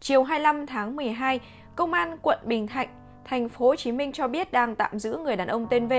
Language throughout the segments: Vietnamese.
Chiều 25 tháng 12, Công an quận Bình Thạnh, thành phố Hồ Chí Minh cho biết đang tạm giữ người đàn ông tên V,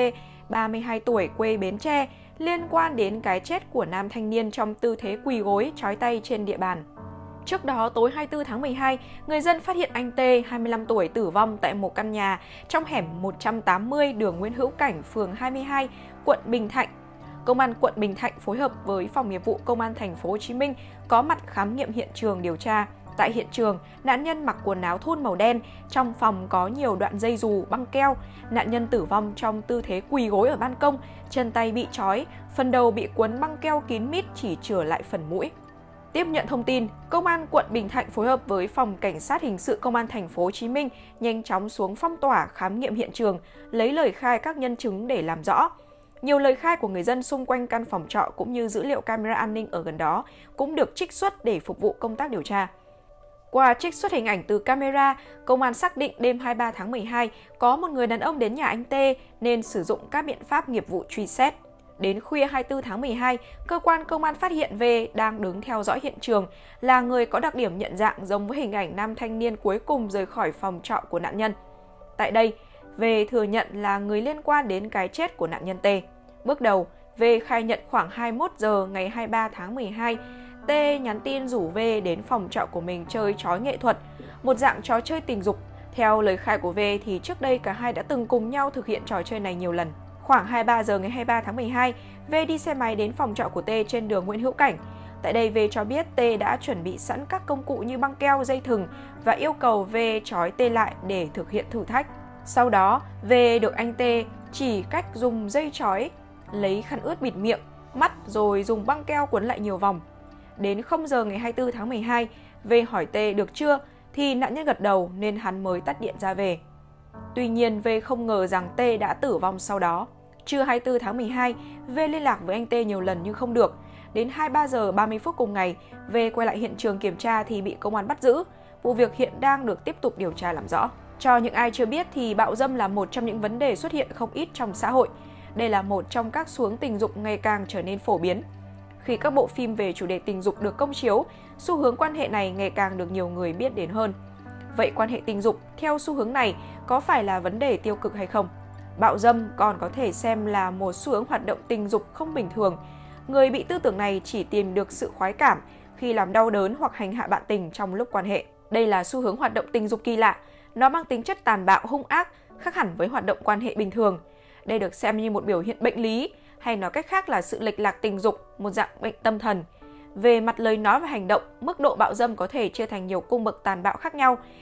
32 tuổi, quê Bến Tre, liên quan đến cái chết của nam thanh niên trong tư thế quỳ gối, trói tay trên địa bàn. Trước đó, tối 24 tháng 12, người dân phát hiện anh T, 25 tuổi, tử vong tại một căn nhà trong hẻm 180 đường Nguyễn Hữu Cảnh, phường 22, quận Bình Thạnh. Công an quận Bình Thạnh phối hợp với Phòng Nghiệp vụ Công an thành phố Hồ Chí Minh có mặt khám nghiệm hiện trường điều tra. Tại hiện trường, nạn nhân mặc quần áo thun màu đen, trong phòng có nhiều đoạn dây dù, băng keo. Nạn nhân tử vong trong tư thế quỳ gối ở ban công, chân tay bị trói, phần đầu bị quấn băng keo kín mít chỉ chừa lại phần mũi. Tiếp nhận thông tin, Công an quận Bình Thạnh phối hợp với Phòng Cảnh sát Hình sự Công an thành phố Hồ Chí Minh nhanh chóng xuống phong tỏa, khám nghiệm hiện trường, lấy lời khai các nhân chứng để làm rõ. Nhiều lời khai của người dân xung quanh căn phòng trọ cũng như dữ liệu camera an ninh ở gần đó cũng được trích xuất để phục vụ công tác điều tra. Qua trích xuất hình ảnh từ camera, công an xác định đêm 23 tháng 12 có một người đàn ông đến nhà anh T nên sử dụng các biện pháp nghiệp vụ truy xét. Đến khuya 24 tháng 12, cơ quan công an phát hiện V đang đứng theo dõi hiện trường, là người có đặc điểm nhận dạng giống với hình ảnh nam thanh niên cuối cùng rời khỏi phòng trọ của nạn nhân. Tại đây, V thừa nhận là người liên quan đến cái chết của nạn nhân T. Bước đầu, V khai nhận khoảng 21 giờ ngày 23 tháng 12, T nhắn tin rủ V đến phòng trọ của mình chơi trói nghệ thuật, một dạng trò chơi tình dục. Theo lời khai của V thì trước đây cả hai đã từng cùng nhau thực hiện trò chơi này nhiều lần. Khoảng 23 giờ ngày 23 tháng 12, V đi xe máy đến phòng trọ của T trên đường Nguyễn Hữu Cảnh. Tại đây V cho biết T đã chuẩn bị sẵn các công cụ như băng keo, dây thừng và yêu cầu V trói T lại để thực hiện thử thách. Sau đó, V được anh T chỉ cách dùng dây trói, lấy khăn ướt bịt miệng, mắt rồi dùng băng keo quấn lại nhiều vòng. Đến 0 giờ ngày 24 tháng 12, V hỏi T được chưa thì nạn nhân gật đầu nên hắn mới tắt điện ra về. Tuy nhiên, V không ngờ rằng T đã tử vong sau đó. Trưa 24 tháng 12, V liên lạc với anh T nhiều lần nhưng không được. Đến 23 giờ 30 phút cùng ngày, V quay lại hiện trường kiểm tra thì bị công an bắt giữ. Vụ việc hiện đang được tiếp tục điều tra làm rõ. Cho những ai chưa biết thì bạo dâm là một trong những vấn đề xuất hiện không ít trong xã hội. Đây là một trong các xu hướng tình dục ngày càng trở nên phổ biến. Khi các bộ phim về chủ đề tình dục được công chiếu, xu hướng quan hệ này ngày càng được nhiều người biết đến hơn. Vậy quan hệ tình dục theo xu hướng này có phải là vấn đề tiêu cực hay không? Bạo dâm còn có thể xem là một xu hướng hoạt động tình dục không bình thường. Người bị tư tưởng này chỉ tìm được sự khoái cảm khi làm đau đớn hoặc hành hạ bạn tình trong lúc quan hệ. Đây là xu hướng hoạt động tình dục kỳ lạ, nó mang tính chất tàn bạo hung ác, khác hẳn với hoạt động quan hệ bình thường. Đây được xem như một biểu hiện bệnh lý, hay nói cách khác là sự lệch lạc tình dục, một dạng bệnh tâm thần. Về mặt lời nói và hành động, mức độ bạo dâm có thể chia thành nhiều cung bậc tàn bạo khác nhau,